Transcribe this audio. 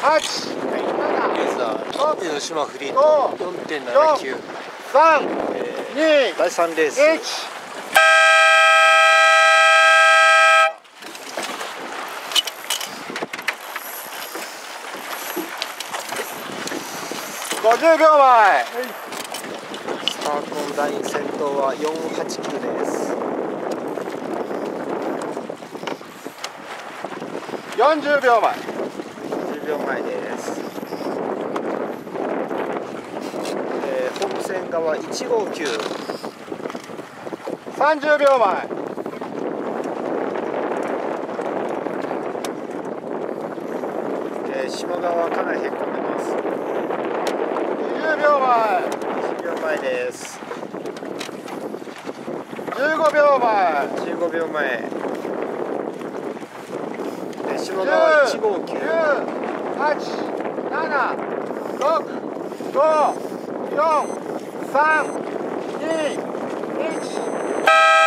レーザー江ノ島フリート 4.79、第3レース 50秒前。 スタートのライン先頭は489です。 40秒前。 10秒前です。本線側159、 30秒前。 島側かなりへこんでます。 20秒前。 20秒前です。 15秒前。 15秒前。島側159、 9、8、7、6、5、4、3、2、1。